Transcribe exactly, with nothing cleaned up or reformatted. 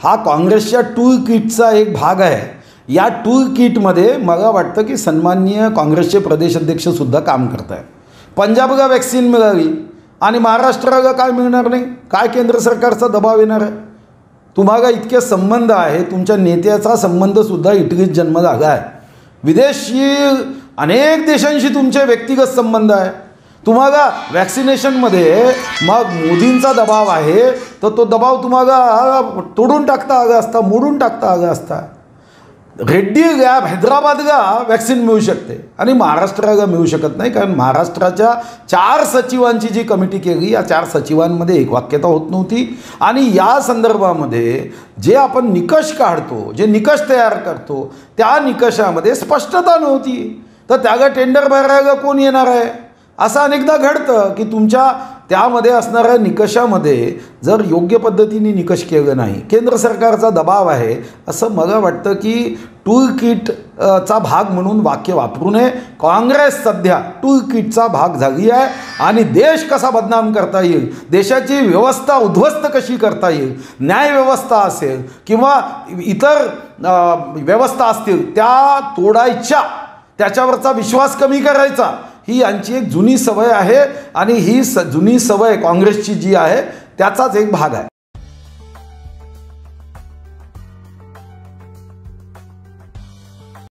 हा काँग्रेसच्या टूल किटचा एक भाग आहे। या टूल किटमध्ये मला वाटतं की सन्माननीय काँग्रेसचे प्रदेशाध्यक्षसुद्धा काम करत आहे। पंजाबला वॅक्सिन मिळाली आणि महाराष्ट्राला काय मिळणार नाही? काय केंद्र सरकारचा दबाव येणार आहे? तुम्हाला इतके संबंध आहे, तुमच्या नेत्याचा संबंधसुद्धा इटलीत जन्म झाला आहे, विदेशी अनेक देशांशी तुमचे व्यक्तिगत संबंध आहे, तुम्हाला वॅक्सिनेशनमध्ये मग मोदींचा दबाव आहे, तर तो दबाव तुम्हाला तोडून टाकता आला असता, मोडून टाकता आला असता। रेड्डी लॅब हैदराबादला वॅक्सिन मिळू शकते आणि महाराष्ट्राला मिळू शकत नाही, कारण महाराष्ट्राच्या चार सचिवांची जी कमिटी केली, या चार सचिवांमध्ये एक वाक्यता होत नव्हती आणि या संदर्भामध्ये जे आपण निकष काढतो, जे निकष तयार करतो, त्या निकषामध्ये स्पष्टता नव्हती। तर त्याला टेंडर भरायला कोण येणार आहे? असं अनेकदा घडतं की तुमच्या त्यामध्ये असणाऱ्या निकषामध्ये जर योग्य पद्धतीने निकष केलं नाही, केंद्र सरकारचा दबाव आहे, असं मला वाटतं की टूल किटचा भाग म्हणून वाक्य वापरू नये। काँग्रेस सध्या टूल किटचा भाग झाली आहे आणि देश कसा बदनाम करता येईल, देशाची व्यवस्था उद्ध्वस्त कशी करता येईल, न्यायव्यवस्था असेल किंवा इतर व्यवस्था असतील त्या तोडायच्या, त्याच्यावरचा विश्वास कमी करायचा, ही यांची एक जुनी सवय आहे आणि ही स जुनी सवय काँग्रेसची जी आहे त्याचाच एक भाग आहे।